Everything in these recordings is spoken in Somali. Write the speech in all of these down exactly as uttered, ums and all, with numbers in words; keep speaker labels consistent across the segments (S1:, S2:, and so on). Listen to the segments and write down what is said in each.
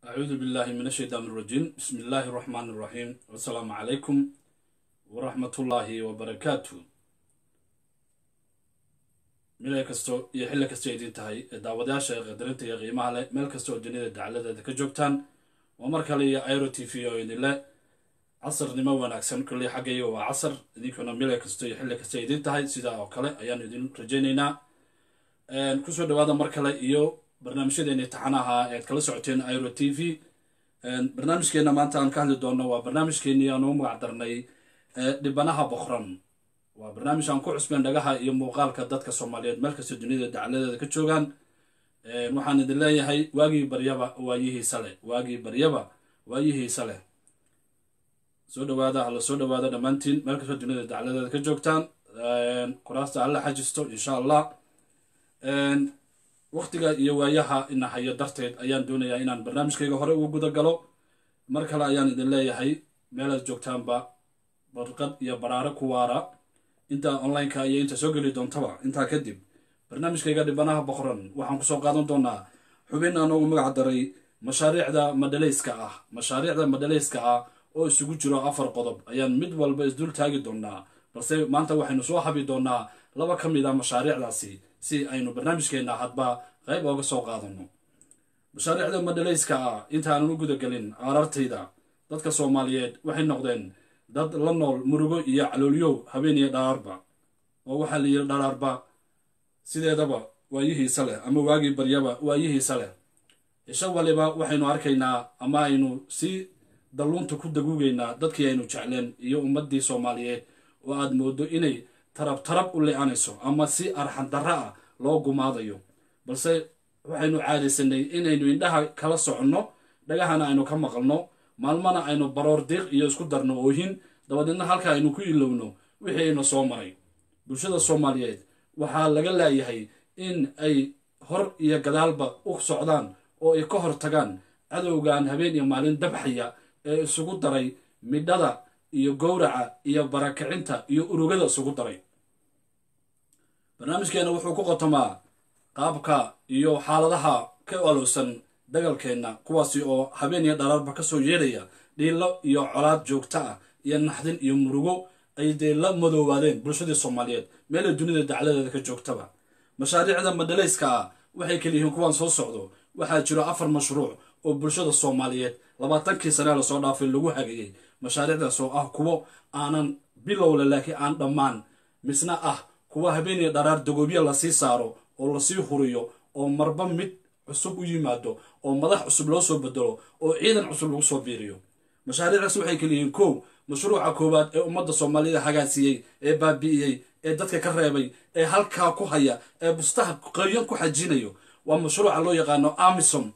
S1: أعوذ بالله من الشيطان الرجيم بسم الله الرحمن الرحيم والسلام عليكم ورحمة الله وبركاته ملء كستو يحل كستو يدين تهي دعوة شيء قدرت يا قيمة له ملء كستو الدنيا دعالة ذاك جوكتان ومركلي ايرو تي في او الله عصر نمو أكسن كل حاجة هو عصر ذيكنا ملء كستو يحل كستو يدين تهي سيدا أو كله أيام يدين رجينا كسر دوادة مركلي يو barnaamijyadeena taxanaha ee kala socoteen Airo T V barnaamijkeena maanta aan ka hadli doono waa barnaamijkeena aan u magac darnay dhibanaha boqran waa barnaamij aan ku cusbeen dhagaha iyo muuqaalka dadka Soomaaliyeed meel kasta dunida dacaladeeda ka joogan waxaan idin leeyahay waagii baryaba waayihiisa leh waagii baryaba waayihiisa leh soo dhawaada hal soo dhawaada dhamaantiin meel kasta dunida dacaladeeda ka joogtaan kuraasta alla xajisto insha Allah waqtiga iyo waayaha ina hayo darteed ayaan doonayaa inaan barnaamijkayga hore ugu guda galo mar kale ayaan idin leeyahay meelaad joogtaanba barqad iyo baraaro ku waara inta online-ka iyo inta soo geli doontaba intaa kadib barnaamijkayga dhibanaha boqran waxaan kusoo qaadan doonaa xubin aan ugu magac daray mashaariicda madhalayska ah mashaariicda madhalayska ah oo isugu jiro afar qodob ayaan mid walba isdul taagi doonaa balse maanta waxaynu soo habi doonaa laba ka mid ah mashaariicdaasi si aynu barnaamijkeena hadba qayb uga soo qaadano mashaariicda madhalayska ah inta aan u guda galin arartayda dadka Soomaaliyeed waxay noqdeen dad la nool murugo iyo calooliyo habeen iyo dhaarba oo waxa la yiri dhaarba sideedaba waayihiisa leh ama waagi baryaba waayihiisa leh isha waliba waxaynu arkaynaa ama aynu si dalunta ku daguugeynaa dadkii aynu jecleen iyo ummadii Soomaaliyeed oo aad moodo inay tarab tarab u leeyanayso ama si arxan darra ah loo gumaadayo balse waxaynu caadeysanay inaynu indhaha kala socono dhagahana aynu ka maqalno maalmana aynu baroor diiq iyo isku darno oohin dabadna halka aynu ku ilowno wixii aynu soo maray bulshada Soomaaliyeed waxa laga leeyahay in ay hor iyo gadaalba u socdaan oo ay ka hortagaan cadowgan habeen iyo maalin dabxaya ee isugu daray midhada iyo gowraca iyo barakacinta iyo urugada isugu daray barnaamijkeena wuxuu ku qotomaa qaabka iyo xaaladaha ka walowsan dagalkeena kuwaasi oo habeen iyo dhararba ka soo yeeraya dhiilo iyo colaad joogta ah iyo naxdin iyo murugo ay deela madoowaadeen bulshada Soomaaliyeed meel dunida dacaladeeda ka joogtaba mashaariicda madhalayska ah waxay kaliya kuwan soo socdo waxa jiro afar mashruuc oo bulshada Soomaaliyeed labaatankii sano la soo dhaafay lagu hagayay mashaariicdaas oo ah kuwo aanan bilow laakiin aan dhamaan misna ah kuwa habeen iyo dharaar dagoobiya la sii saaro oo la sii huriyo oo marba mid cusub u yimaado oo madax cusub loo soo bedelo oo ciidan cusub lagu soo biiriyo mashaariicdaas waxay kaliya koow mashruuca koobaad ee ummadda Soomaaliyeed hagaasiyay ee baabi'iyay ee dadka ka reebay ee halka ku haya ee bustaha qoyan ku xajinayo waa mashruuca loo yaqaano AMISOM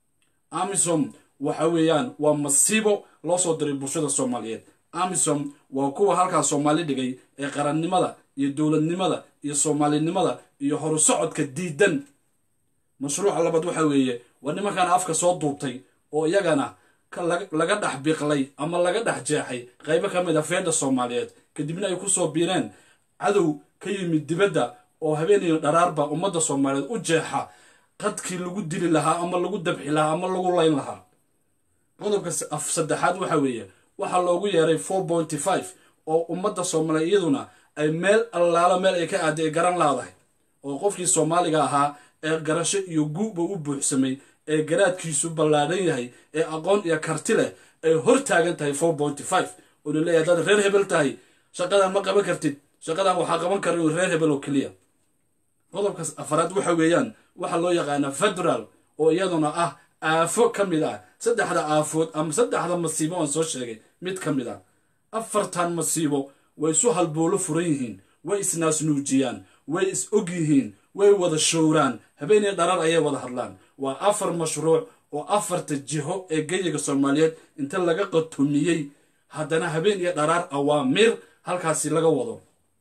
S1: AMISOM waxa weeyaan waa masiibo loo soo diray bulshada Soomaaliyeed AMISOM waa kuwa halka Soomaali dhigay ee qarannimada iyo dawladnimada iyo Soomaalinimada iyo horu socodka diidan mashruuca labaad waxa weeye waa nimankan afka soo duubtay oo iyagana laga dhax biqlay ama laga dhax jeexay qaybo kamid ah feeda Soomaaliyeed kadibna ay ku soo biireen cadow ka yimid dibadda oo habeen iyo dharaarba ummadda Soomaaliyeed u jeexa qadkii lagu dili lahaa ama lagu dabxi lahaa ama lagu layn lahaa qodobka af saddexaad waxa weeye waxa loogu yeeray four point five oo ummadda Soomaaliyeeduna ay meel allaala meel ay ka aaday garan laadahay oo qofkii Soomaaliga ahaa ee garasho iyo guuba u buuxsamay ee garaadkiisu ballaaran yahay ee aqoon iyo karti leh ay hor taagan tahay four point five oo leeyahay dad reer hebel tahay shaqadan ma qaban kartid shaqadan waxa qaban karo reer hebel oo kaliya qodobka afraad waxa weeyaan waxa loo yaqaan federal oo iyaduna ah aafo kamid ah saddexda aafood ama saddexda masiibo aan soo sheegay mid kamid ah afartan masiibo way soo halboolo furan yihiin way isnaas nuujiyaan way is og yihiin way wada showraan habeen iyo dharar ayay wada hadlaan waa afar mashruuc oo afarta jiho ee geyiga Soomaaliyeed inta laga qatumiyay haddana habeen iyo dharar awaamir halkaasi laga wado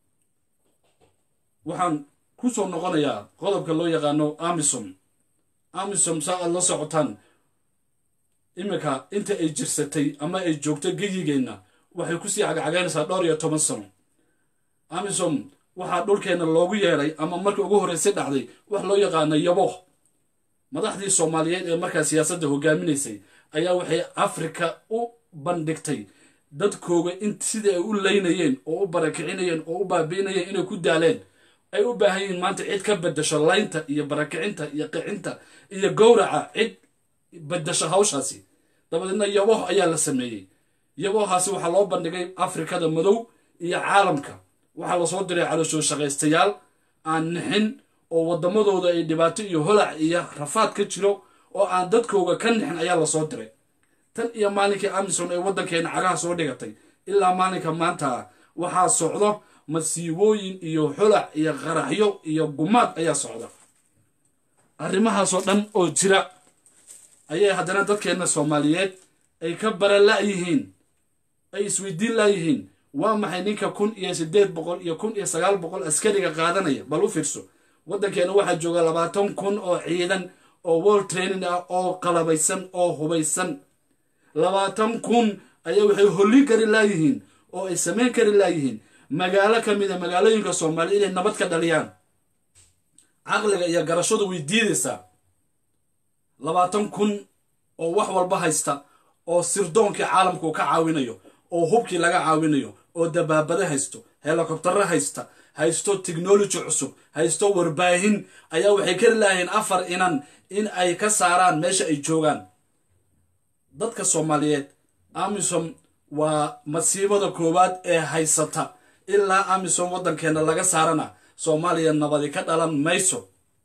S1: waxaan ku soo noqonayaa qodobka loo yaqaano AMISOM AMISOM saa la socotaan imika inta ay jirsatay ama ay joogto geyigeena waxay ku sii cagacagaynaysaa dhowr iyo toban sano AMISOM waxa dhulkeena loogu yeeray ama markii ugu horeysay dhacday wax loo yaqaan yabo madaxdii Soomaaliyeed ee markaa siyaasadda hogaaminaysay ayaa waxay afrika u bandhigtay dadkooga in sidii ay u laynayeen oo u barakicinayeen oo u baabiinayeen inay ku daaleen ay u baahan yihiin maanta cid ka bedasho laynta iyo barakicinta iyo qicinta iyo gowraca cid bedasho hawshaasi dabadeedna yaboh ayaa la sameeyey yabohaasi waxaa loo bandhigay afrikada madow iyo caalamka waxaa lasoo diray calooshoo shaqaystayaal aan nixin oo waddamadooda ay dhibaato iyo holac iyo rafaad ka jiro oo aan dadkooga ka nixin ayaa lasoo diray tan iyo maalinkii amisom ay waddankeena cagaha soo dhigatay ilaa maalinka maanta waxaa socdo masiibooyin iyo holac iyo qaraxyo iyo gumaad ayaa socda arrimahaasoo dhan oo jira ayay haddana dadkeenna soomaaliyeed ay ka bara la'yihiin ay isweydiin la'yihiin waa maxay ninka kun iyo siddeed boqol iyo kun iyo sagaal boqol askariga qaadanaya bal u fiirso waddankeena waxaa jooga labaatan kun oo ciidan oo world training ah oo qalabaysan oo hubaysan labaatan kun ayaa waxay hollin kari laayihiin oo ay samayn kari laayihiin magaalo ka mid a magaalooyinka soomaaliya inay nabad ka dhaliyaan caqliga iyo garashadu way diidaysaa labaatan kun oo wax walba haysta oo sirdoonkii caalamku ka caawinayo oo hubkii laga caawinayo oo dabaabada haysto helikobtaro haysta haysto technology cusub haysto warbaahin ayaa waxay kari lahayn afar inan in ay ka saaraan meesha ay joogaan dadka soomaaliyeed amisom waa masiibada koowaad ee haysata ilaa amisom waddankeena laga saarana soomaaliya nabadi ka dhalan mayso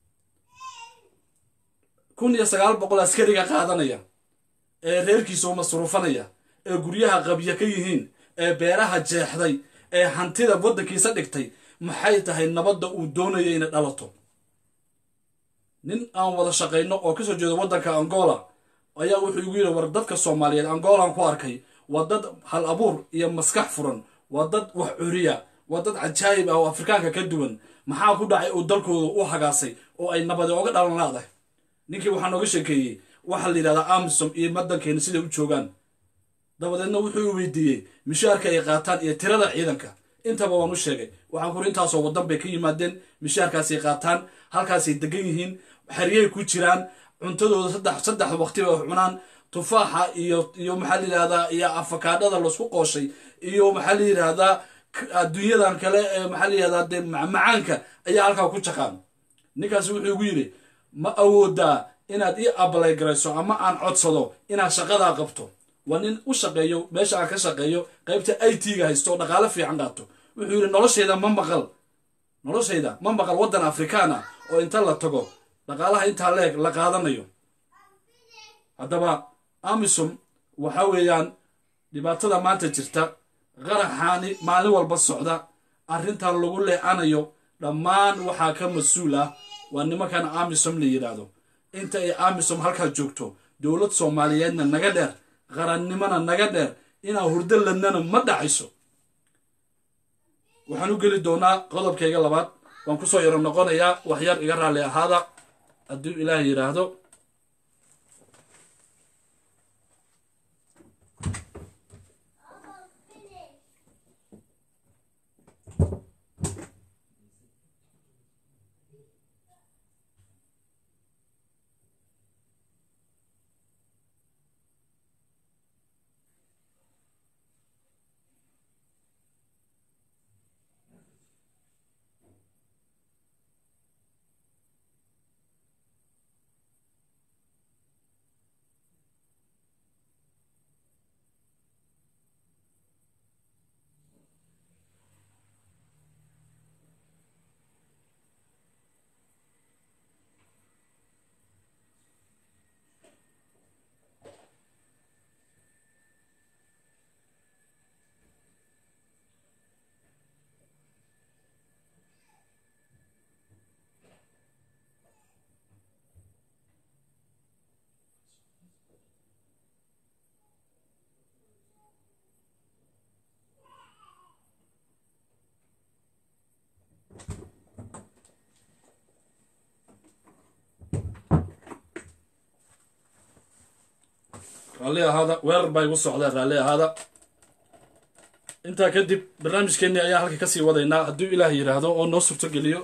S1: kun iyo sagaal boqol askariga qaadanaya ee reerkiisa u masruufanaya ee guryaha qabya ka yihiin ee beeraha jeexday ee hantida waddankiisa dhigtay maxay tahay nabadda uu doonaya inay dhalato nin aan wada shaqayno oo kasoo jeedo waddanka angola ayaa wuxuu igu yidhi war dadka soomaaliyeed angolaan ku arkay waa dad hal abuur iyo maskax furan waa dad wax curiya waa dad cajaayib ah oo afrikaanka ka duwan maxaa ku dhacay uu dalkooda u hagaasay oo ay nabadi oga dhalan laadahay ninkii waxaa nooga sheekeeyey waxaa la yidhahdaa amisom iyo waddankeena siday u joogaan dabadeedna wuxuu weydiiyey mishaarka ay qaataan iyo tirada ciidanka intaba waan u sheegay waxaan kuri intaasoo waddan bay ka yimaadeen mishaarkaasay qaataan halkaasay degan yihiin xeryay ku jiraan cuntadooda saddex saddex waqti bay wax cunaan tufaaxa iyo iyo maxaa la yidhahdaa iyo afakaadhada laisku qooshay iyo maxaa la yidhahdaa adduunyadan kale ee maxaa la yidhahdaa dee macaanka ayaa halkaa ku jaqaan ninkaasi wuxuu igu yidhi ma awoodaa inaad ii abalay garayso ama aan codsado inaad shaqadaa qabto waa nin u shaqeeyo meesha aan ka shaqeeyo qaybta i t-ga haysto oo dhaqaale fiican qaato wuxuu yidhi noloshayda ma maqal noloshayda ma maqal waddan afrikaan ah oo inta la tago dhaqaalaha intaa leeg la qaadanayo haddaba amisom waxa weeyaan dhibaatada maanta jirta qaraxaani maalin walba socda arrintan lagu leecanayo dhammaan waxaa ka mas-uul ah waa nimankan amisom la yidhaahdo inta ay amisom halkaa joogto dowlad soomaaliyeedna naga dheer qarannimona naga dheer inaa hurdo ladnana ma dhacayso waxaan u geli doonaa qodobkayga labaad waan kusoo yaro noqonayaa waxyar iga raalli ahaada hadduu ilaah yidhaahdo raalli ahaada weerar baa igu socdaa raalli ahaada intaa kadib barnaamijkeenii ayaa halka kasii wadaynaa hadduu ilaah yidhaahdo oo noo suurtogeliyo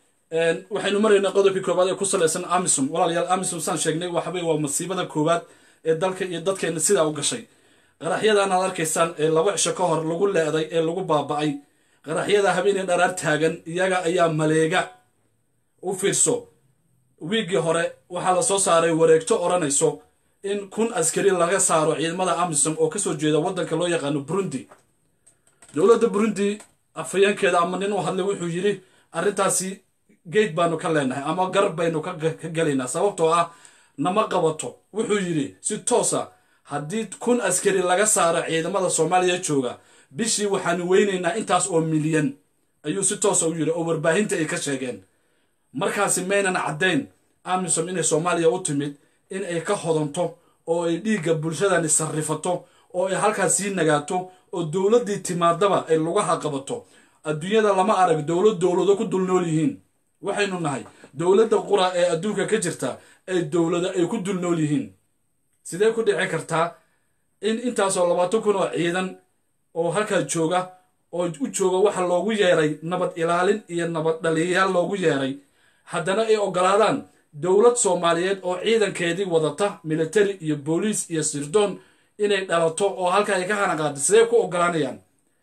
S1: waxaynu maraynaa qodobkii koowaad ee ku salaysan amisom walaalayaal amisom saan sheegnay waxawey waa masiibada koowaad ee dalka iyo dadkeena sidaa u gashay qaraxyadan aad arkaysaan ee laba cisho ka hor lagu leeday ee lagu baaba'ay qaraxyada habeenii dharaar taagan iyaga ayaa maleega u fiirso wiigii hore waxaa la soo saaray wareegto odhanayso in kun askari laga saaro ciidamada amisom oo kasoo jeeda waddanka loo yaqaano burundi dowladda burundi afhayeenkeeda ama nin u hadlay wuxuu yidhi arrintaasi geed baanu ka leenahay ama garab baynu ka gelaynaa sababtoo ah nama qabato wuxuu yidhi si toosa haddii kun askari laga saaro ciidamada soomaaliya jooga bishii waxaanu weynaynaa intaas oo milyan ayuu si toosa u yidhi oo warbaahinta ay ka sheegeen markaasi maynan caddayn amisom inay soomaaliya u timid in ay ka hodanto oo ay dhiigga bulshadani sarrifato oo ay halkaas sii nagaato oo dowladdii timaadaba ay lugaha qabato adduunyada lama arag dowlad dowlado ku dul nool yihiin waxaynu nahay dowladda qura ee adduunka ka jirta ay dowlado ay ku dul nool yihiin sidee ku dhici kartaa in intaasoo labaatan kun oo ciidan oo halkaa jooga oo u jooga waxa loogu yeeray nabad ilaalin iyo nabad dhaliyayaal loogu yeeray haddana ay ogolaadaan dowlad soomaaliyeed oo ciidankeedii wadata military iyo booliis iyo sirdoon inay dhalato oo halkaa ay ka hanaqaado sidee ku ogolaanayaan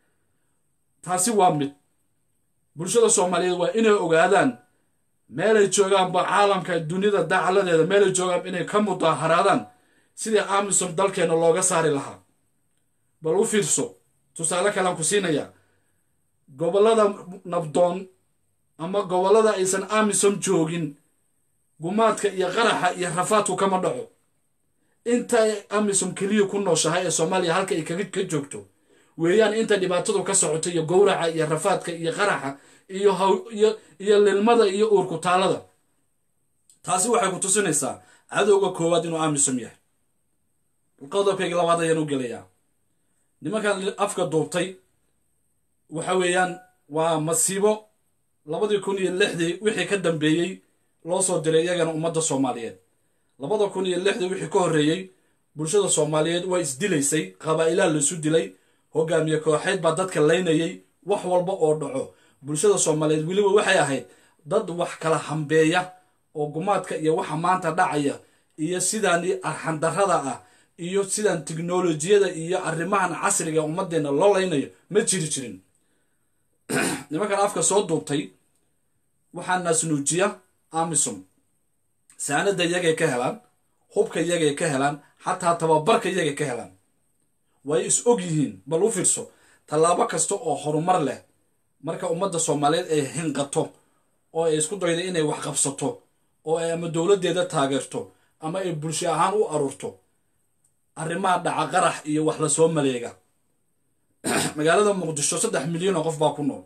S1: taasi waa mid bulshada soomaaliyeed waa inay ogaadaan meelay joogaanba caalamka dunida dacaladeeda meelay joogaan inay ka mudaaharaadaan sidii amisom dalkeena looga saari lahaa bal u fiirso tusaale kalean ku siinayaa gobollada nabdoon ama gobollada aysan amisom joogin gumaadka iyo qaraxa iyo rafaadku kama dhaco inta amisom keliya ku nooshahay ee soomaaliya halka ay ka joogto weeyaan inta dhibaatadu ka socoto iyo gowraca iyo rafaadka iyo qaraxa iyo iyo lilmada iyo uurku taalada taasi waxay ku tusinaysaa cadowga koowaad inuu amisom yahay qodobkayga labaad ayaan u gelayaa nimankan afka duubtay waxa weeyaan waa masiibo labadii kun iyo lixdii wixii ka dambeeyey loo soo diray iyagana ummadda soomaaliyeed labada kun iyo lixdii wixii ka horreeyey bulshada soomaaliyeed waa isdilaysay qabaa'ilaa laisu dilay hogaamiye kooxeed baa dadka laynayay wax walba oo dhaco bulshada soomaaliyeed weliba waxay ahayd dad wax kala hambeeya oo gumaadka iyo waxa maanta dhacaya iyo sidaani arxandarrada ah iyo sidaan tiknolojiyada iyo arrimahan casriga ummaddeena loo laynayo ma jiri jirin nimankan afka soo duubtay waxaa naasnuujiya amisom saanada iyagay ka helaan hubka iyagay ka helaan xataa tababarka iyagay ka helaan way is og yihiin bal u fiirso tallaabo kasta oo horumar leh marka ummadda soomaaliyeed ay hinqato oo ay isku daydo inay wax qabsato oo ay ama dowladdeeda taageerto ama ay bulsho ahaan u aruurto arrimaha dhaca qarax iyo wax la soo maleega magaalada muqdisho saddex milyan oo qof baa ku nool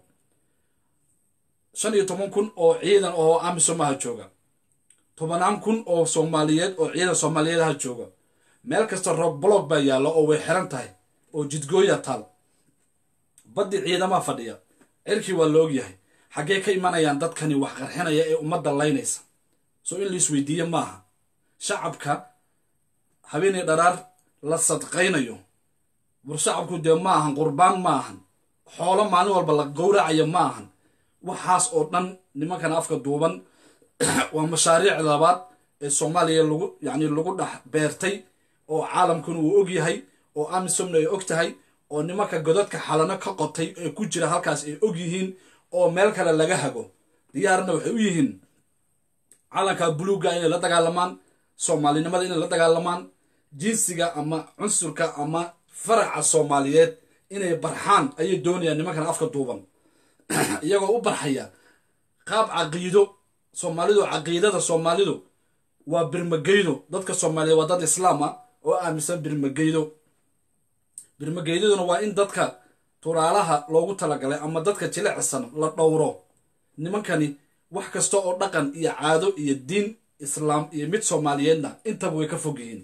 S1: shan iyo toban kun oo ciidan oo amisom aha jooga tobanaan kun oo soomaaliyeed oo ciidan soomaaliyeed aha jooga meel kasta roog blog baa yaalla oo way xiran tahay oo jidgooya taal baddi ciidamaha fadhiya cirkii waa la og yahay xaggee ka imanayaan dadkani wax qarxinaya ee ummadda laynaysa soo in lais weydiiye maaha shacabka habeenii dharaar la sadqaynayo war shacabku dee ma ahan qurbaan ma ahan xoolo maalin walba la gowracayo ma ahan waxaas oo dhan nimankan afka duuban waa mashaariic labaad ee soomaaliya lagu yacni lagu dhex beertay oo caalamkuna uu og yahay oo amisomna ay og tahay oo nimanka godadka xalano ka qotay ee ku jira halkaas ay og yihiin oo meel kale laga hago diyaarna waxay u yihiin calanka buluugga inay la dagaalamaan soomaalinimada inay la dagaalamaan jinsiga ama cunsurka ama faraca soomaaliyeed inay barxaan ayay doonayaan nimankan afka duuban iyagoo u barxaya qaab caqiido soomaalidu caqiidada soomaalidu waa birmageydo dadka soomaaliyeed waa dad islaam ah oo aaminsan birmageydo birmageydaduna waa in dadka turaalaha loogu talagalay ama dadka jilicsan la dhowro nimankani wax kasta oo dhaqan iyo caado iyo diin islaam iyo mid soomaaliyeedna intaba way ka fog yihiin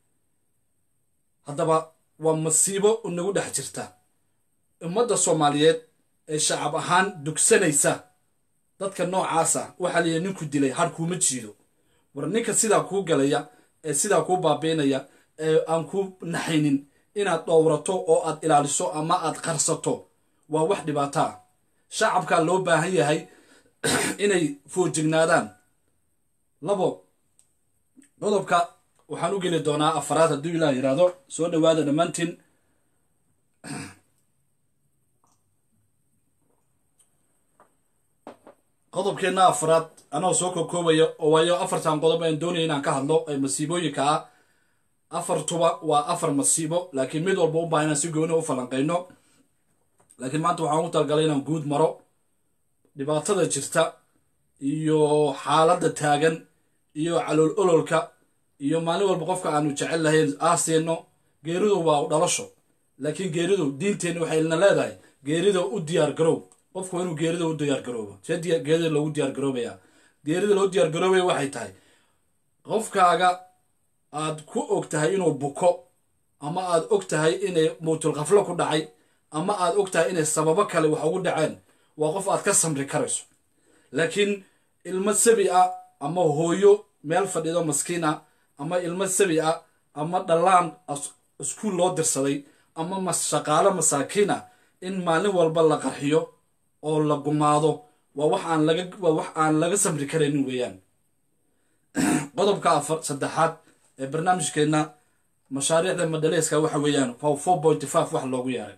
S1: haddaba waa masiibo inagu dhex jirta ummadda soomaaliyeed ee shacab ahaan dugsanaysa dadka noocaasa waxaa la yidhi ninku dilay har kuuma jiido war ninka sidaa kuu galaya ee sidaa kuu baabiinaya ee aan ku naxaynin inaad dhowrato oo aad ilaaliso ama aad qarsato waa wax dhibaato ah shacabkaa loo baahan yahay inay foojignaadaan labo qodobka waxaan u geli doonaa afaraad hadduu ilaah yidhaahdo soo dhawaada dhammaantiin. qodobkeenna afraad anoo soo koobkoobaya oo waayo afartan qodob aan doonaya inaan ka hadlo ee masiibooyinka ah. afartuba waa afar masiibo laakiin mid walba u baahan inaan si gooni u falanqayno. laakiin maanta waxaan u talagalay inaan guud maro dhibaatada jirta iyo xaaladda taagan iyo calool ololka iyo maalin walba qofka aanu jecel lahayn aaseenno. geeridu waa u dhalasho, laakiin geeridu diinteenna waxayna leedahay geerida u diyaar garow. qofku inuu geerida u diyaar garoobo. see geerida loogu diyaar garoobayaa? geerida loo diyaar garoobaya waxay tahay qofkaaga aad ku og tahay inuu buko, ama aad og tahay inay mowtul khaflo ku dhacay, ama aad og tahay inay sababo kale wax ugu dhaceen, waa qof aad ka samri karayso. laakiin ilmo sabi ah ama hooyo meel fadhido maskiin ah, ama ilmo sabi ah ama dhallaan iskuul loo dirsaday, ama shaqaalo masaakiin ah in maalin walba la qarxiyo oo la gumaado waa wax aan laga waa wax aan laga samri karaynin weeyaan. qodobka afar saddexaad ee barnaamijkeenna mashaariicda madhaleyska waxa weeyaan four point five wax loogu yeeray.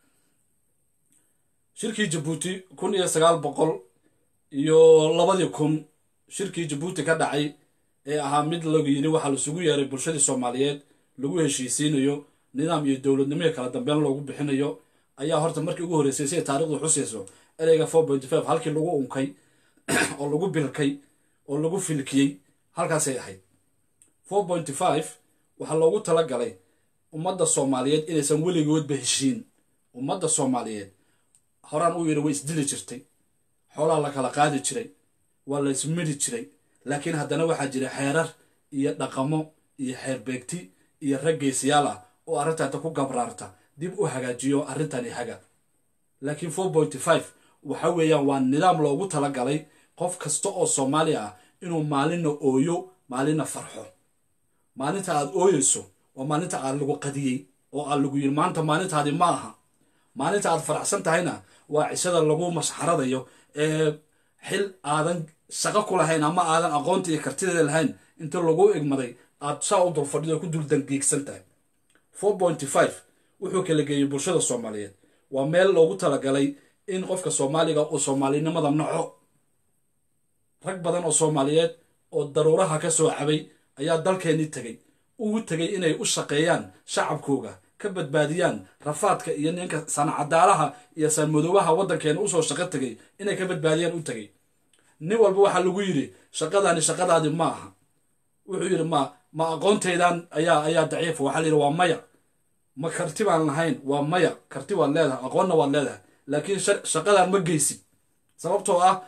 S1: shirkii Jabuuti kun iyo sagaal boqol iyo labadii kun shirkii Jabuuti ka dhacay ee ahaa mid lagu yiri waxa la isugu yeeray bulshada Soomaaliyeed lagu heshiisiinayo nidaam iyo dowladnimo kala dambeyn loogu bixinayo ayaa horta markii ugu horeysay si taariikhdu xusayso ereyga four point five halkii lagu unkay oo lagu bilkay oo lagu filkiyay halkaas ay ahayd. four point five waxa loogu talagalay ummadda Soomaaliyeed inaysan weligoodba heshiin. ummadda Soomaaliyeed horaan u yiri way isdili jirtay, xoolaha la kala qaadi jiray, waa la ismidi jiray, laakiin haddana waxaa jira xeerar iyo dhaqamo iyo xeerbeegti iyo raggeysyaal ah oo arrintaata ku gabraarta dib u hagaajiyo arrintani haga. laakiin four point five waxa weeyaan waa nidaam loogu talagalay qof kasta oo Soomaali ah inuu maalinna ooyo maalinna farxo. maalinta aad ooyeyso waa maalinta aad lagu qadiyey oo aad lagu yiri maanta maalintaadi ma aha. maalinta aad faraxsan tahayna waa cishada lagu masxaradayo ee xil aadan shaqo ku lahayn ama aadan aqoonta iyo kartida lahayn inta lagu igmaday aad saa u dul fadhido ku dul dangiigsan tahay. four point five wuxuu kala geeyay bulshada Soomaaliyeed. waa meel loogu talagalay in qofka Soomaaliga uu Soomaalinimada naco. rag badan oo Soomaaliyeed oo daruuraha ka soo cabay ayaa dalkeeni tagay ugu tagay inay u shaqeeyaan shacabkooga, ka badbaadiyaan rafaadka iyo ninka sanacadaalaha iyo sanmadoobaha waddankeena u soo shaqo tagay inay ka badbaadiyaan u tagay. nin walba waxa lagu yiri shaqadaani shaqadaadi ma aha. wuxuu yiri ma ma aqoontaydan ayaa ayaa daciif. waxa la yiri waa maya. ma karti baan lahayn. waa maya. karti waad leedahay, aqoonna waad leedahay, laakiin shaqadan ma geysid. sababtoo ah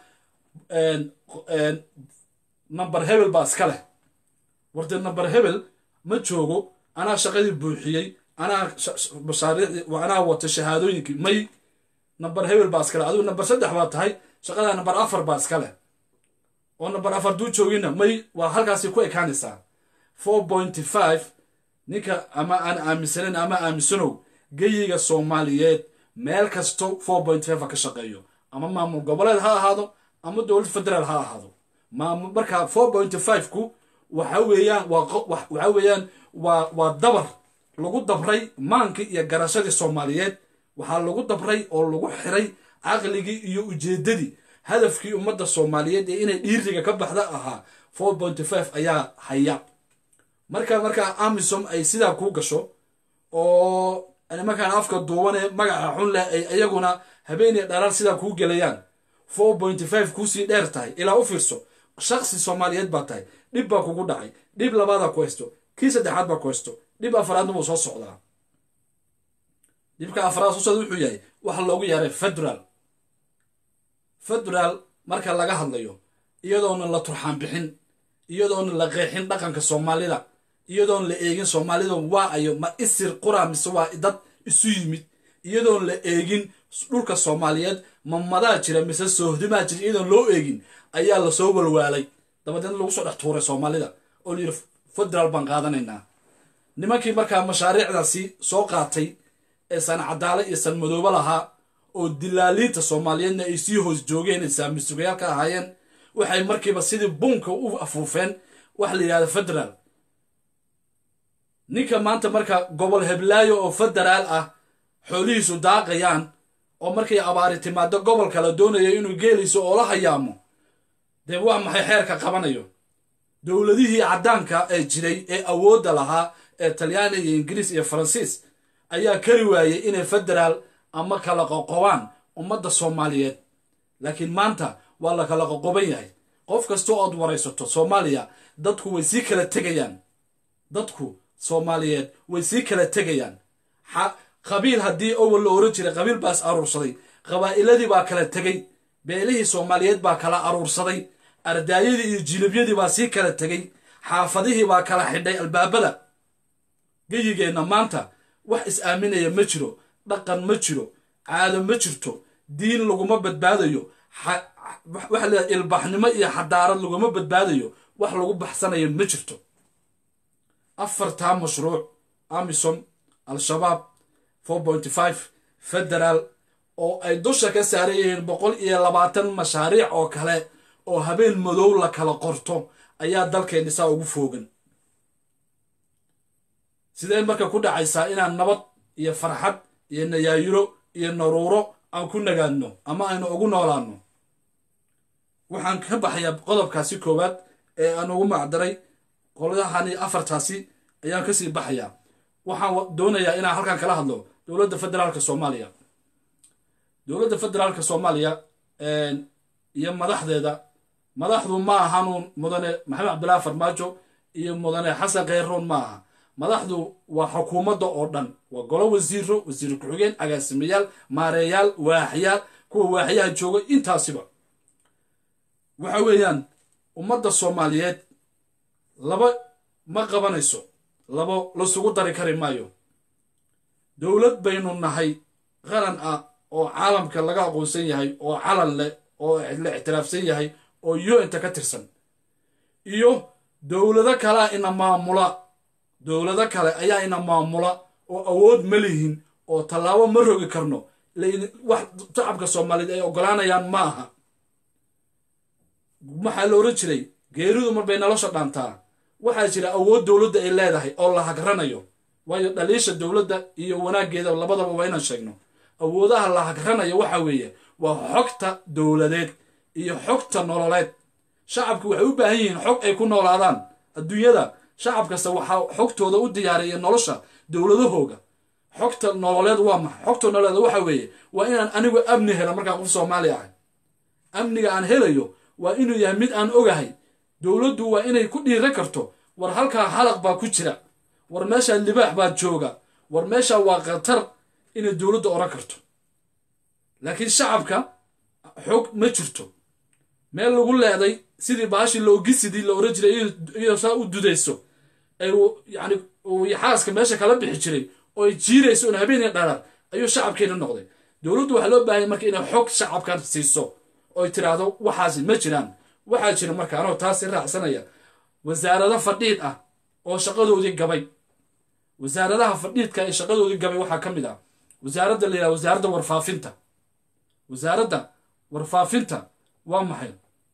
S1: number hebel baa iska leh. warta number hebel ma joogo, anaa shaqadii buuxiyey, anaa mashaariicdii anaa wata shahaadooyinkii. may number hebel baa iska leh. adigu number saddex baa tahay, shaqadaa number afar baa iska leh. oo number afar duu joogina may waa halkaasi ku ekaanaysaa. four point five ninka ama aan aaminsanayn ama aaminsanow geyiga Soomaaliyeed meel kasto four point five ka shaqeeyo, ama maamul goboleed ha ahaado ama dowlad federaal ha ahaado. maamul marka four point five ku waxa weeyaan waa waxa weeyaan waa waa dabar lagu dabray maankii iyo garashadii Soomaaliyeed. waxaa lagu dabray oo lagu xiray aqligii iyo ujeedadii hadafkii ummadda Soomaaliyeed ee inay dhiiriga ka baxda ahaa. four point five ayaa haya. marka marka amisom ay sidaa ku gasho oo ana markaan afka duubane magaca xun leh ay ayaguna habeenay dharar sidaa ku galayaan. four point five ku sii dheer tahay ilaa u fiirso shakhsi Soomaaliyeed baa tahay, dhib baa kugu dhacay, dhib labaad ku haysto, kii saddexaad baa ku haysto, dhib afraadna wuu soo socdaa. dhibka afraad soo socda wuxuu yahay waxa loogu yeeray federal. federal marka laga hadlayo iyadoona la turxaan bixin, iyadoona la qeexin dhaqanka Soomaalida, iyadoon la eegin Soomaalida waa ayo ma isir qura mise waa dad isu yimid, iyadoon la eegin dhulka Soomaaliyeed ma madaa jira mise soohdimaa jira, iyadoon loo eegin ayaa la soo walwaalay. dabadeedna lagu soo dhex tuuray Soomaalida oo la yiri federal baan qaadanaynaa. nimankii markaa mashaariicdaasi soo qaatay ee sanacadaale iyo sanmadooba lahaa oo dilaaliinta Soomaaliyeedna ay sii hoos joogeen ee saamisugayaal ka ahaayeen, waxay markiiba sidii bunka u afuufeen wax la yiraahdo federal. ninka maanta marka gobol heblaayo oo federaal ah xoolihiisu daaqayaan oo markay abaari timaado gobol kale doonayo inuu geeliso oo la hayaamo dee waa maxay xeerka qabanayo dowladihii caddaanka ee jiray ee awoodda lahaa ee talyaani iyo ingiriis iyo faransiis ayaa kari waayey inay federaal ama kala qoqobaan ummadda soomaaliyeed laakiin maanta waa la kala qoqoban yahay qof kastoo ood waraysato soomaaliya dadku way sii kala tegayaan dadku soomaaliyeed way sii kala tegayaan qabiil haddii awal la oran jiray qabiil baas aruursaday qabaa'iladii baa kala tegay beelihii soomaaliyeed baa kala aruursaday ardaayadii iyo jilibyadii baa sii kala tegay xaafadihii baa kala xidhay albaabada geyigeenna maanta wax is-aaminaya ma jiro dhaqan ma jiro caado ma jirto diin laguma badbaadayo waxa la ilbaxnimo iyo xadaarad laguma badbaadayo wax lagu baxsanayo ma jirto afartaa mashruuc amisom al-shabaab four point five federaal oo ay dusha ka saaran yihiin boqol iyo labaatan mashaariic oo kale oo habeen madow la kala qorto ayaa dalkeenni saa ugu foogan sidee marka ku dhacaysaa inaan nabad iyo farxad iyo nayaayiro iyo naruuro aan ku nagaadno ama aynu ugu noolaanno waxaan ka baxayaa qodobkaasi koowaad ee aan ugu macdaray qoladahani afartaasi ayaan kasii baxayaa waxaan doonayaa inaan halkan kala hadlo dowladda federaalka soomaaliya dowladda federaalka soomaaliya iyo madaxdeeda madaxdu ma ahanuun mudane maxamed cabdilaahi farmaajo iyo mudane xasan kheyroon ma aha madaxdu waa xukuumadda oo dhan waa golo wasiiro wasiir ku-xigeen agaasimayaal maareeyaal waaxyaal kuwa waaxyaha jooga intaasiba waxa weeyaan ummadda soomaaliyeed laba ma qabanayso labo lasugu dari kari maayo dowlad baynu nahay qaran ah oo caalamka laga aqoonsan yahay oo calan leh oo la ictiraafsan yahay oo u n ta ka tirsan iyo dowlado kale ina maamula dowlado kale ayaa ina maamula oo awood ma lihin oo tallaabo ma rogi karno wax shacabka soomaaliyeed ay ogolaanayaan ma aha maxaa la oran jiray geeridu mar bay nolosha dhaantaa waxaa jira awood dowladda ay leedahay oo la hagranayo waayo dhaliisha dowladda iyo wanaaggeeda labadaba waa inaan sheegno awoodaha la hagranayo waxa weeye waa xogta dowladeed iyo xogta nololeed shacabku waxay u baahan yihiin xog ay ku noolaadaan adduunyada shacab kasta waxaa xogtooda u diyaariya nolosha dowladahooga xogta nololeed waa maxa xogta nololeed waxa weeye waa inaan anigu amni helo markaan qof soomaali ahay amniga aan helayo waa inuu yahay mid aan ogahay dowladdu waa inay ku dhiiran karto war halkaa halaq baa ku jira war meeshaa libaax baa jooga war meeshaa waa khatar inay dowladda oran karto laakiin shacabka xog ma jirto meel lagu leeday sidii baashii loogisidii la oran jiray iyo saa u dudayso ay yani xaaska meesha kala bixi jiray oo ay jiirayso un habeenii dharar ayuu shacabkeena noqday dowladdu waxaa loo baahanya marka inay xog shacabkan siiso oo ay tiraahdo waxaasi ma jiraan waxaa jira marka anoo taasi raacsanaya wasaarado fadhiid ah oo shaqadoodii gabay wasaaradaha fadhiidka ee shaqadoodii gabay waxaa ka mid ah wasaaradda la yidhaha wasaaradda warfaafinta wasaaradda warfaafinta waa maxay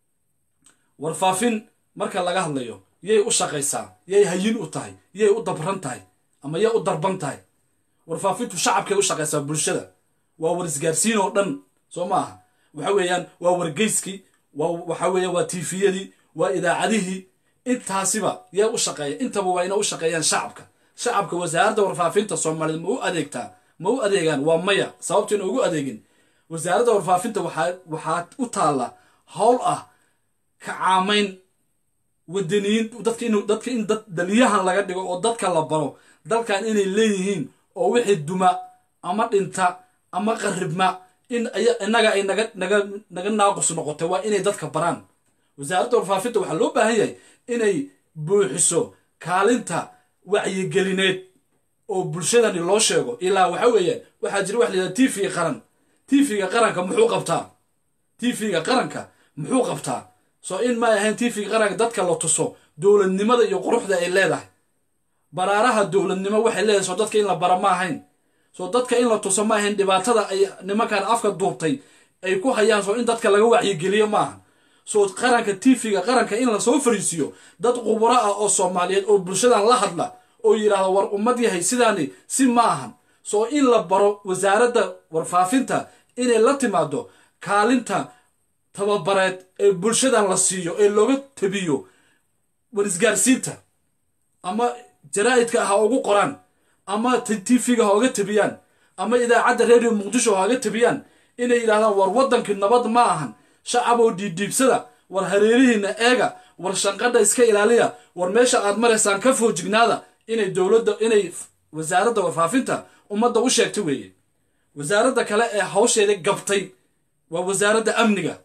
S1: warfaafin marka laga hadlayo yay u shaqaysaa yay hayin u tahay yay u dabran tahay ama yay u darban tahay warfaafintu shacabkay u shaqaysaa bulshada waa warisgaarsiin oo dhan soo ma aha waxa weeyaan waa wargeyskii waa waxa weeye waa tiifiyadii waa idaacadihii intaasiba yay u shaqeeya intaba waa ina u shaqeeyaan shacabka shacabka wasaaradda warfaafinta soomaaliyeed ma u adeegtaa ma u adeegaan waa maya sababto ina ugu adeegin wasaaradda warfaafinta waxaa waxaa u taalla howl ah ka caamayn wadaniyiin dadka in dadka in dad daliyahan laga dhigo oo dadka la baro dalkan inay leeyihiin oo wixii duma ama dhinta ama qaribma in inaga ay naga naga naga naaqus noqotay waa inay dadka baraan wasaaradda warfaafinta waxaa loo baahan yahay inay buuxiso kaalinta wacyigelineed oo bulshadani loo sheego ilaa waxa weeye waxaa jira wax la yidhaha t v qaran t v-ga qaranka muxuu qabtaa t v-ga qaranka muxuu qabtaa soo in ma ahayn t v-ga qaranka dadka la tuso dowladnimada iyo quruxda ay leedahay baraaraha dowladnimo waxay leedahay soo dadka in la bara ma ahayn soo dadka in la tuso ma ahayn dhibaatada ay nimankan afka duubtay ay ku hayaan soo in dadka laga wacyigeliyo ma ahan soo qaranka t v-ga qaranka in la soo fariisiyo dad khubaro ah oo soomaaliyeed oo bulshadan la hadla oo yiraahdo war ummad yahay sidaani si ma ahan soo in la baro wasaaradda warfaafinta inay la timaado kaalinta tababareed ee bulshadan la siiyo ee looga tabiyo warisgaarsiinta ama jaraa'idka ha ugu qoraan ama tvga ha uga tabiyaan ama idaacadda radio muqdisho ha uga tabiyaan inay yiraahdaan war wadankii nabad ma ahan shacab oo diiddiibsada war hareerihiina eega war shanqadha iska ilaaliya war meesha aad maraysaan ka foojignaada inay dowladda inay wasaaradda warfaafinta ummadda u sheegtay weeye wasaaradda kale ee hawsheeda gabtay waa wasaaradda amniga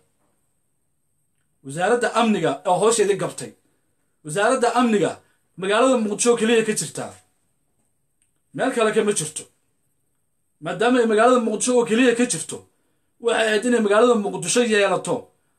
S1: wasaaradda amniga oo hawsheeda gabtay wasaaradda amniga magaalada muqdisho kaliya ka jirtaa meel kale kama jirto maadaama ay magaalada muqdisho oo kaliya ka jirto waxay ahayd inay magaalada muqdisho yeelato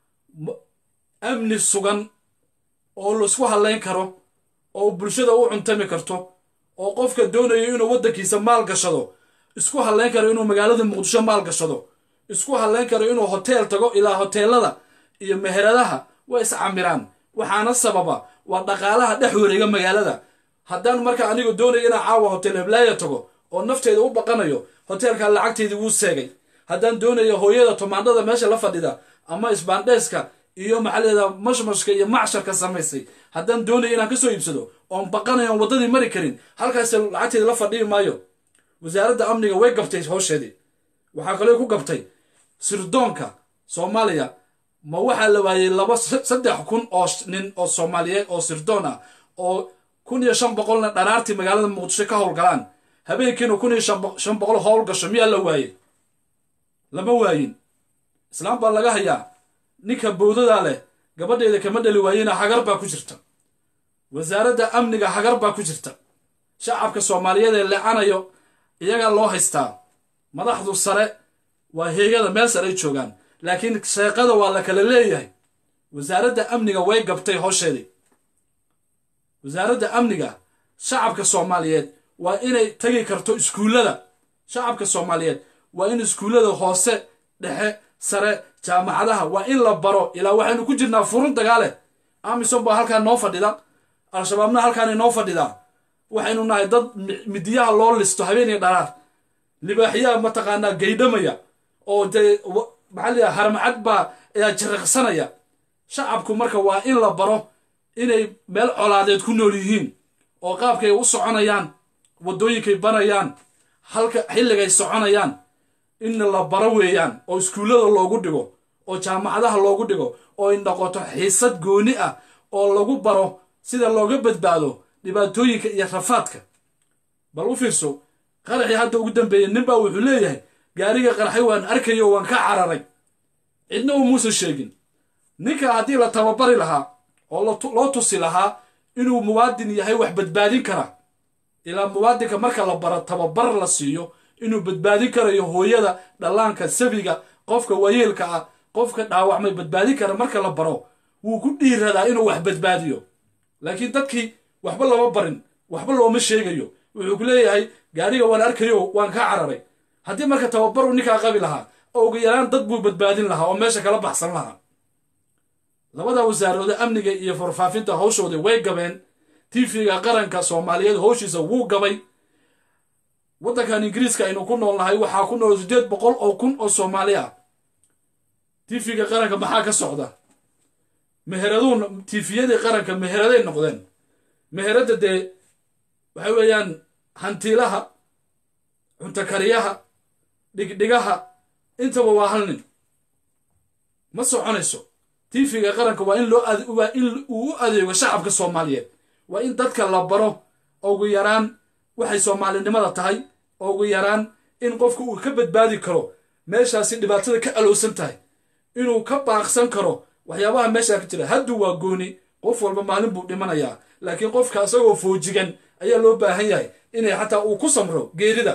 S1: amni sugan oo laisku halayn karo oo bulshada u cuntami karto oo qofka doonayo inuu waddankiisa maal gashado isku halayn karo inuu magaalada muqdisho maal gashado isku halayn karo inuu hotel tago ilaa hoteelada iyo meheradaha way iscamiraan waxaana sababa waa dhaqaalaha dhex wareega magaalada haddaan marka anigu doonayo inaan caawa hotel heblaaya tago oo nafteeda u baqanayo hotelka lacagteedii wuu seegay haddaan doonayo hooyada tomaandhada meesha la fadhida ama isbaandheeska iyo maxalleeda mashmashka iyo macsharka samaysay haddaan doonayo inaan ka soo iibsado oon baqanayo oon waddadii mari karin halkaas lacagteeda la fadhiyi maayo wasaaradda amniga way gabtay hawsheedii waxaa kaloo ku gabtay sirdoonka soomaaliya ma waxaa la waayey laba saddex kun oo nin oo soomaaliyeed oo sirdoon ah oo kun iyo shan boqolna dhanaartii magaalada muqdisho ka howlgalaan habeenkiina kun iyo shan boqol howl gasho miyaa la waayey lama waayin islaam baa laga hayaa ninka bowdadaa leh gabadheeda kama dhali waayena hagar baa ku jirta wasaaradda amniga hagar baa ku jirta shacabka soomaaliyeed ee leecanayo iyagaa loo haystaa madaxdu sare waa heegada meel sare ay joogaan laakiin sheeqada waa la kala leeyahay wasaaradda amniga way gabtay howsheedii wasaaradda amniga shacabka soomaaliyeed waa inay tagi karto iskuullada shacabka soomaaliyeed waa in iskuullada hoose dhexe sare jaamacadaha waa in la baro ilaa waxaynu ku jirnaa furun dagaale amisom baa halkaan noo fadhida al-shabaabna halkaanay noo fadhidaa waxaynu nahay dad midiyaha loo listo habeeniya dharaar libaaxyaha mataqaanaa gaydhamaya oo dee maxaa liyaa harmacad baa ayaa jiriqsanaya shacabku marka waa in la baro inay meel colaadeed ku nool yihiin oo qaabkay u soconayaan waddooyinkay banayaan halka xilligay soconayaan in la baro weeyaan oo iskuullada loogu dhigo oo jaamacadaha loogu dhigo oo ay noqoto xiisad gooni ah oo lagu baro sida looga badbaado dhibaatooyinka iyo rafaadka bal u fiirso qaraxii hadda ugu dambeeyey ninbaa wuxuu leeyahay gaariga qaraxay waan arkayo waan ka cararay cidna uu muusan sheegin ninka haddii la tababari lahaa oo loo tusi lahaa inuu muwaadin yahay wax badbaadin kara ilaa muwaadinka marka la baro tababar la siiyo inuu badbaadin karayo hooyada dhallaanka sabiga qofka wayeelka ah qofka dhaawacmay badbaadin kara marka la baro wuu ku dhiiradaa inuu wax badbaadiyo laakiin dadkii waxba lama barin waxba looma sheegayo wuxuu ku leeyahay gaariga waan arkayo waan ka cararay haddii marka tababar uu ninkaa qabi lahaa oo ugu yaraan dad buu badbaadin lahaa oo meesha kala baxsan lahaa labada wasaarooda amniga iyo farfaafinta hawshooda way gabeen tvga qaranka soomaaliyeed howshiisa wuu gabay waddankan ingiriiska aynu ku nool nahay waxaa ku nool sideed boqol oo kun oo soomaali ah tvga qaranka maxaa ka socda meheraduu tviyadii qaranka meheraday noqdeen meheradda dee waxay weeyaan hantiilaha cuntakariyaha dhigdhigaha intaba waa hal nin ma soconayso tvga qaranka waa in loo waa in uu u adeego shacabka soomaaliyeed waa in dadka la baro ugu yaraan waxay soomaalinimada tahay ugu yaraan in qofku uu ka badbaadi karo meeshaasi dhibaatada ka alowsan tahay inuu ka baaqsan karo waxyaabaha meeshaa ka jira hadduu waa gooni qof walba maalin buu dhimanayaa laakiin qofka isagoo foojigan ayaa loo baahan yahay inay xataa uu ku samro geerida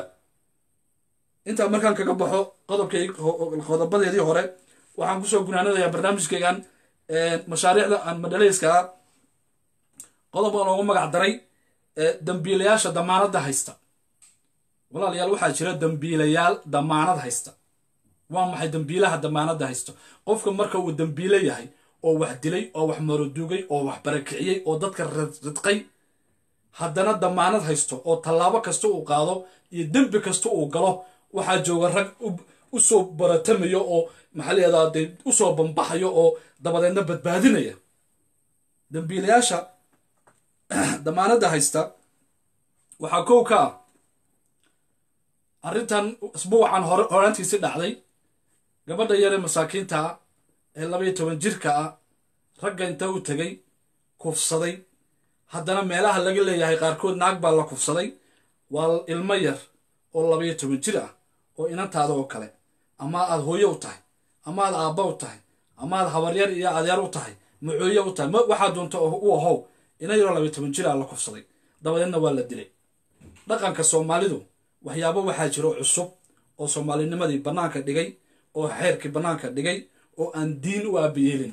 S1: intaa markaan kaga baxo qodobkay qodobadeedii hore waxaan kusoo gunaanadayaa barnaamijkaygan mashaariicda aan madhalayska ah qodobkan ugu magac daray dambiilayaasha damaanadda haysta walaalayaal waxaa jira dambiilayaal damaanad haysta waa maxay dambiilaha damaanadda haysta qofka marka uu dambiile yahay oo wax dilay oo wax maroduugay oo wax barakiciyey oo dadka ridqay haddana damaanad haysto oo tallaabo kasta uu qaado iyo dembi kasta uu galo waxaa jooga rag u soo baratamayo oo maxaa la yidhahdaa dee u soo bambaxayo oo dabadeedna badbaadinaya dambiilayaasha damaanadda haysta waxaa kow ka ah arrintan isbuucan hore horaantiisi dhacday gabadha yare masaakiinta ah ee labaiyo toban jirka ah ragga inta u tegay kufsaday haddana meelaha laga leeyahay qaarkood naag baa la kufsaday waa ilmo yar oo labaiyo toban jir ah oo inantaada oo kale ama aad hooyo u tahay ama aad aabba u tahay ama aad habaryar iyo adeer u tahay macooye u tahay waxaa doonta u ahow ina yaroo labaiyo toban jir ah la kufsaday dabadeedna waa la dilay dhaqanka soomaalidu waxyaabo waxaa jiro cusub oo soomaalinimadii bannaanka dhigay oo xeerkii bannaanka dhigay oo aan diin u aabiyeelin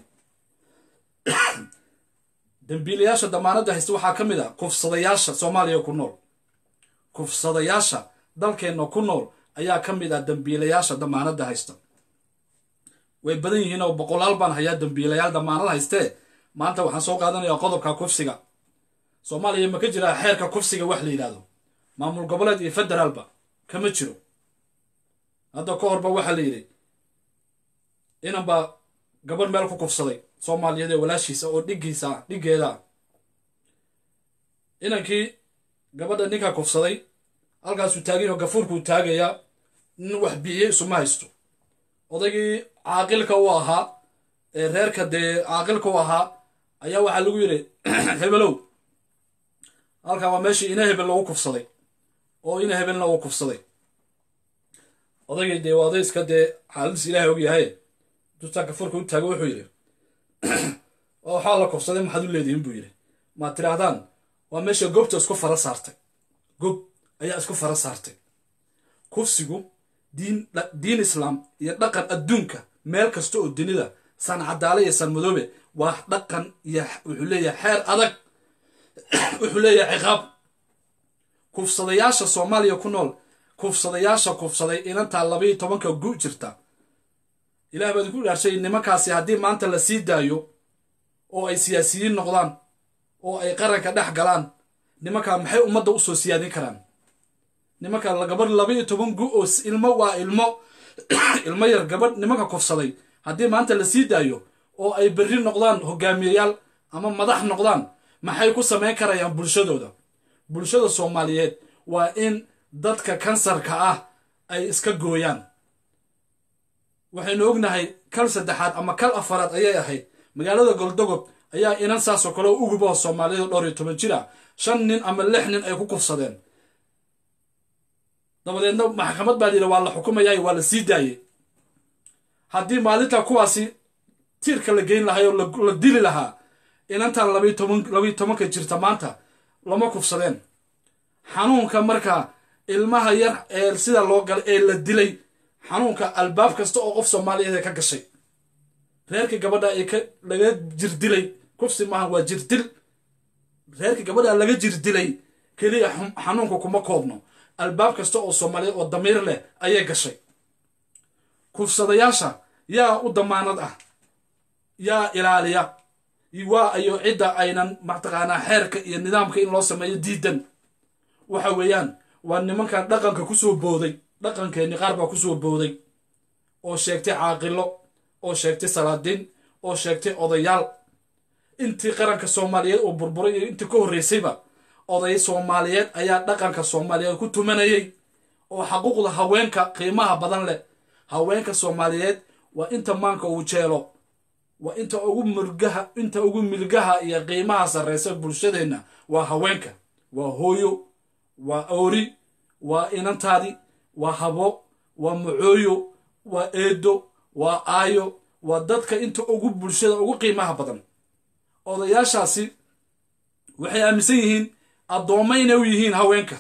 S1: dambiilayaasha damaanadda haysta waxaa ka mid ah kufsadayaasha soomaaliya ku nool kufsadayaasha dalkeenna ku nool ayaa ka mid ah dambiilayaasha damaanadda haysta way badan yihiin oo boqolaal baan hayaa dambiilayaal damaanad haystee maanta waxaan soo qaadanayaa qodobka kufsiga soomaaliya ma ka jiraa xeerka kufsiga wax la yidhaahdo maamul goboleed iyo federaalba kama jiro hadda ka horba waxaa la yidhi inanba gabadh meel ku kufsaday soomaaliyeed ee walaashiisa oo dhiggiisa dhiggeeda inankii gabadha ninkaa kufsaday halkaasuu taagayoo gafuurkuu taagayaa nin wax bixiye isuma haysto odaygii caaqilka u ahaa ee reerka dee caaqilka u ahaa ayaa waxaa lagu yidhi hebelow halkaa waa meeshii ina hebel lagu kufsaday oo ina hebelna uu kufsaday odaygii dee waa oday iska dee xaaladiis ilaahay og yahay dutaa gafuurka u taaga wuxuu yidhi waxaa la kufsaday maxaad u leedihiin buu yidhi maad tidhaahdaan waa meesha goobta isku fara saartay gob ayaa isku fara saartay kufsigu diin diin islaam iyo dhaqan adduunka meel kasta oo dunida san cadaale iyo san madoobe waa dhaqan iyo wuxuu leeyahay xeer adag wuxuu leeyahay ciqaab kufsadayaasha soomaaliya ku nool kufsadayaasha kufsaday inantaa labaiyo tobanka gu jirta ilaah baad ku dhaarshay nimankaasi haddii maanta la sii daayo oo ay siyaasiyiin noqdaan oo ay qaranka dhex galaan nimankaa maxay ummadda u soo siyaadin karaan nimanka gabadh labaiyo toban gu oo ilmo waa ilmo ilmo yar gabadh nimanka kufsaday haddii maanta la sii daayo oo ay berri noqdaan hogaamiyayaal ama madax noqdaan maxay ku samayn karayaan bulshadooda bulshada soomaaliyeed waa in dadka kansarka ah ay iska gooyaan waxaynu ognahay kal saddexaad ama kal afaraad ayay ahayd magaalada goldogob ayaa inan saasoo kale u ugubaho soomaaliyeed dhowr iyo toban jir ah shan nin ama lix nin ay ku kufsadeen dabadeedna maxkamad baa yidhi waa la xukumayaa waa la sii daayey haddii maalinta kuwaasi tiirka la geyn lahay oo la dili lahaa inantan labaiyo toban labaiyo tobanka jirta maanta lama kufsadeen xanuunka markaa ilmaha yar ee sida loo galay ee la dilay xanuunka albaab kasta oo qof soomaaliyeed ka gashay reerkii gabadha ee ka laga jirdilay kufsi maahan waa jirdil reerkii gabadha laga jirdilay keliya xanuunka kuma koobno albaab kasta oo soomaaliyeed oo damiir leh ayay gashay kufsadayaasha yaa u damaanad ah yaa ilaaliya waa ayo cidda aynan mataqaanaa xeerka iyo nidaamka in loo sameeyo diidan waxa weeyaan waa nimankan dhaqanka ku soo booday dhaqankeenni qaar baa ku soo booday oo sheegtay caaqilo oo sheegtay salaadiin oo sheegtay odayaal intii qaranka soomaaliyeed oo burburay iyo intii ka horreysayba oday soomaaliyeed ayaa dhaqanka soomaaliyeed ku tumanayay oo xaquuqda haweenka qiimaha badan leh haweenka soomaaliyeed waa inta maanka uu jeelo waa inta ugu murgaha inta ugu milgaha iyo qiimaha sarreysa bulshadeenna waa haweenka waa hooyo waa oori waa inantaadi waa habo waa macooyo waa eedo waa aayo waa dadka inta ugu bulshada ugu qiimaha badan odayaashaasi waxay aaminsan yihiin addoommo inay u yihiin haweenka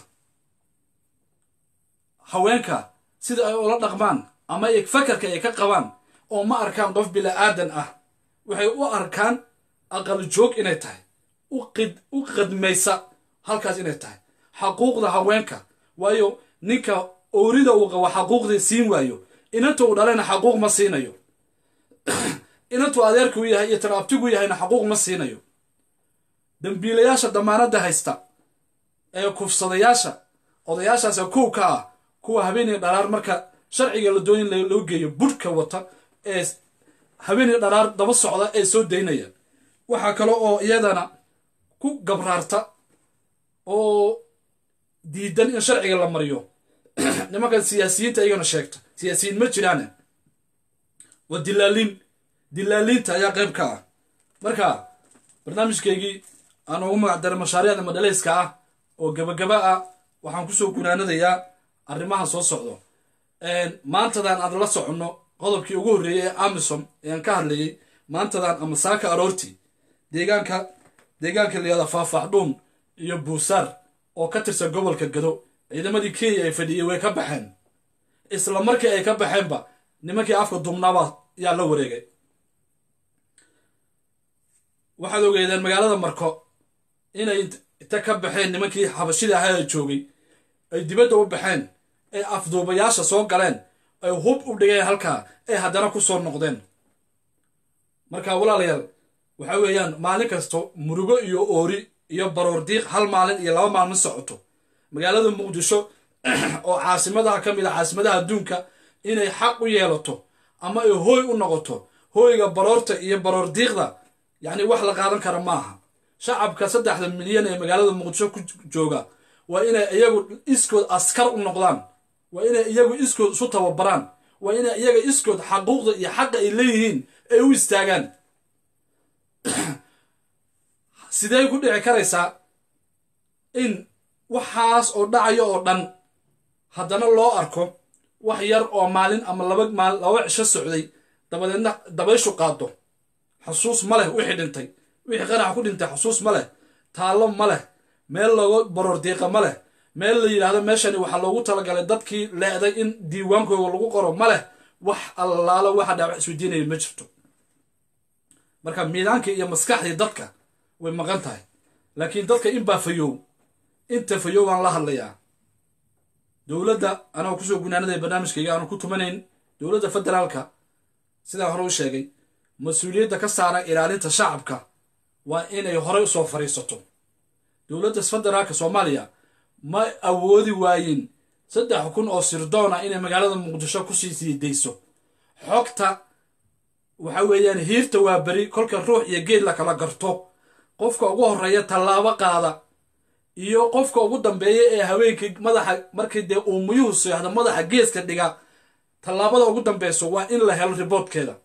S1: haweenka sida ay ula dhaqmaan ama fakarka ay ka qabaan oo ma arkaan qof bila'aadan ah waxay u arkaan aqal joog inay tahay u qadmaysa halkaas inay tahay xaquuqda haweenka waayo ninka oorida uu qabo xaquuqdii siin waayo inanta uu dhalena xaquuq ma siinayo inantuu adeerka u yahay iyo taraabtigu yahayna xaquuq ma siinayo dambiilayaasha damaanadda haysta ee kufsadayaasha odayaashaas kow ka ah kuwa habeenii dharaar marka sharciga la doonin loo geeyo budhka wata ee habeenii dharaar daba socda ee soo daynaya waxa kale oo iyadana ku gabraarta oo diidan in sharciga la mariyo nimankan siyaasiyiinta iyagana sheegta siyaasiyiin ma jiraan waa dilaalin dilaalinta ayaa qayb ka ah marka barnaamijkeygii aan ugu magac daray mashaariicda madhalayska ah oo gabagaba ah waxaan kusoo gunaanadayaa arrimaha soo socdo maantadan aan la soconno qodobkii ugu horreeyay ee amisom ayaan ka hadlayay maantadan ama saaka aroortii deegaanka deegaanka layada faahfaaxdhuun iyo buusaar oo ka tirsan gobolka gado ciidamadii kenya ay fadhiyey way ka baxeen isla markii ay ka baxeenba nimankii afka dumnaaba yaa la wareegay waxaad ogeedeen magaalada marko inay inta ka baxeen nimankii xabashida ahaa ee joogay ay dibadda u baxeen ee afduubayaasha soo galeen ay hub u dhigeen halkaa ee haddana ku soo noqdeen marka walaalayaal waxa weeyaan maalin kasto murugo iyo oori iyo baroor diiq hal maalin iyo laba maalin socoto magaalada muqdisho oo caasimadaha ka mid ah caasimadaha adduunka inay xaq u yeelato ama ay hooy u noqoto hooyga baroorta iyo baroor diiqda yacni wax la qaadan kara maaha shacabka saddexda milyan ee magaalada muqdisho ku jooga waa inay iyagu iskood askar u noqdaan waa inay iyagu iskood isu tababaraan waa inay iyaga iskood xaquuqda iyo xaqa ay leeyihiin ay u istaagaan sidee ku dhici karaysaa in waxaas oo dhacayo oo dhan haddana loo arko wax yar oo maalin ama laba maal laba cisho socday dabadeedna dabayshu qaado xasuus ma leh wixii dhintay wixii qarax ku dhintay xasuus ma leh taallo ma leh meel looga baroor diiqa ma leh meel la yidhaahdo meeshani waxaa loogu talagalay dadkii leeday in diiwaankooda lagu qoro ma leh wax allaala waxa dhaawac isweydiinaya ma jirto marka miidaankii iyo maskaxdii dadka way maqan tahay laakiin dadka in baa fayow inta fayow baan la hadlayaa dowladda anoo kusoo gunaanaday barnaamijkayga aanu ku tumanayn dowladda federaalka sidaan hore u sheegay mas-uuliyadda ka saaran ilaalinta shacabka waa inay horey usoo fadhiisato dowladda federaalka soomaaliya ma awoodi waayin saddex kun oo sirdoona inay magaalada muqdisho kusii sii dayso xogta waxa weeyaan hiirta waa beri kolka ruux iyo geed la kala garto qofka ugu horreeya tallaabo qaada iyo qofka ugu dambeeya ee haweenkii madaxa markii dee uu muyuhu seexdo madaxa geeska dhiga tallaabada ugu dambeyso waa in la helo riboodkeeda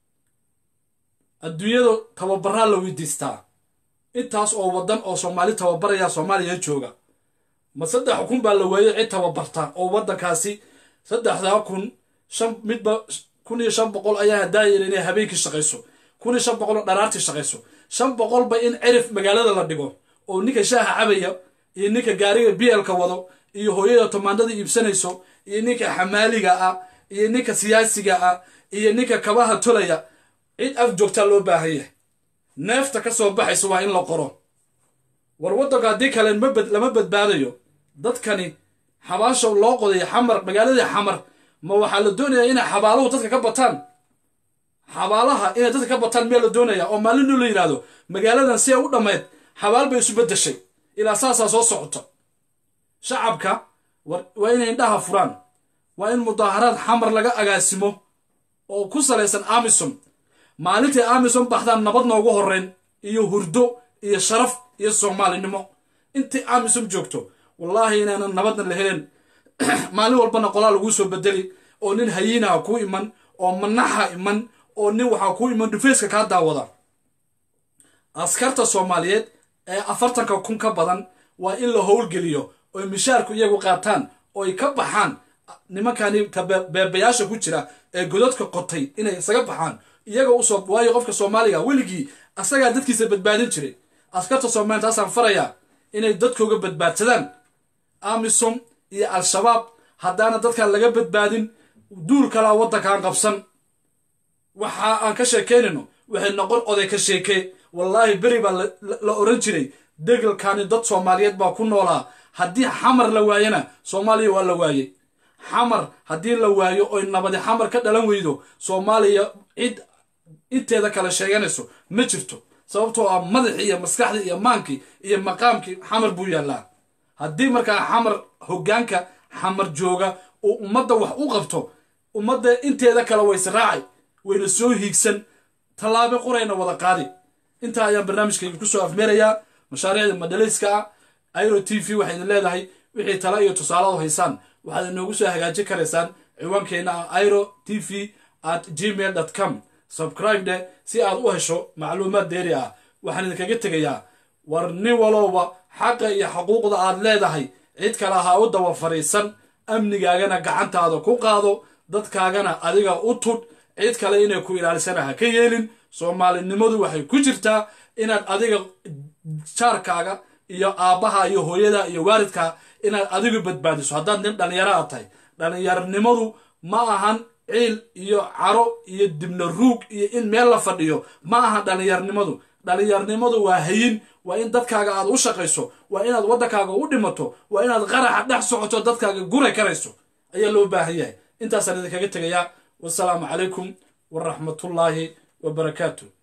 S1: adduunyada tababaraa la weydiistaa intaas oo waddan oo soomaali tababaraya soomaaliya jooga ma saddex kun baa la waayey cid tababarta oo waddankaasi saddexdaa kun shan midba kun iyo shan boqol ayaa hadaayeen inay habeenkii shaqayso kun iyo shan boqol oo dharaartii shaqayso shan boqolba in cirif magaalada la dhigo oo ninka shaaha cabaya iyo ninka gaariga bielka wado iyo hooyada tomaandada iibsanayso iyo ninka xamaaliga ah iyo ninka siyaasiga ah iyo ninka kabaha tolaya cid af joogtaa loo baahan yahay neefta ka soo baxayso waa in la qoro war waddanka haddii kale lama badbaadayo dadkani xabaasha loo qodayo xamar magaaladii xamar ma waxaa la doonayaa inay xabaaluhu dadka ka bataan xabaalaha inay dadka ka bataan meel la doonaya oo maalinu la yidhaahdo magaaladan si ay u dhammayd xabaal bay isu beddeshay ilaa saasaa soo socota shacabka waa inay indhaha furaan waa in mudaaharaad xamar laga agaasimo oo ku salaysan amisom maalintai amisom baxdaan nabad noogu horreyn iyo hurdo iyo sharaf iyo soomaalinimo intii amisom joogto wallaahi inaanan nabadna la helen maalin walbana qolaa laguu soo bedeli oo nin hayiinaha ku iman oo manaxa iman oo nin waxaa ku iman dhufeyska kaa daawada askarta soomaaliyeed ee afartanka kun ka badan waa in la howlgeliyo oy mishaarku iyagu qaataan ooy ka baxaan nimankani beebayaasha ku jira ee godadka qotay inay isaga baxaan iyaga usoo waayo qofka soomaaliga weligii asagaa dadkiisa badbaadin jiray askarta soomaaliya taasaan farayaa inay dadkooga badbaadsadaan amisom iyo al-shabaab haddaana dadkan laga badbaadin duul kalaa waddankaan qabsan waxa aan ka sheekeynayno waxay noqon oday ka sheekee wallaahi beri baa la oran jiray degalkani dad soomaaliyeed baa ku noolaa haddii xamar la waayana soomaaliya waa la waayey xamar haddii la waayo oy nabadi xamar ka dhalan weydo soomaaliya cid inteeda kale sheeganayso ma jirto sababtoo ah madaxii iyo maskaxdii iyo maankii iyo maqaamkii xamar buu yaallaa haddii markaa xamar hoggaanka xamar jooga oo ummadda wax u qabto ummadda inteeda kale wayse raacay wayna soo hiigsan tallaabo qorayna wada qaadi intaa ayaan barnaamijkayga kusoo afmeerayaa mashaariicda madhalayska ah airo t v waxay idin leedahay wixii tala iyo tusaaladu haysaan waxaad inoogu soo hagaajin karaysaan ciwaankeena ah airo t v at gmail dot com subscribe de si aad u hesho macluumaad dheeri ah waxaan idinkaga tegayaa war nin walowba xaqa iyo xuquuqda aad leedahay cid kale ha u daba fariisan amnigaagana gacantaada ku qaado dadkaagana adiga u tudh cid kale inay ku ilaalisana ha ka yeelin soomaalinimadu waxay ku jirtaa inaad adiga jaarkaaga iyo aabbaha iyo hooyada iyo waalidka inaad adigu badbaadiso haddaad nin dhallinyaro aad tahay dhallinyaronimadu ma ahan ciil iyo caro iyo dibna ruug iyo in meel la fadhiyo ma ahan dhallinyarnimadu dhallinyarnimadu waa hayin waa in dadkaaga aad u shaqayso waa inaad waddankaaga u dhimato waa inaad qaraxa dhex socoto dadkaaga guray karayso ayaa loo baahan yahay intaasaan idinkaga tegayaa wasalaamu calaykum waraxmatullaahi wabarakaatu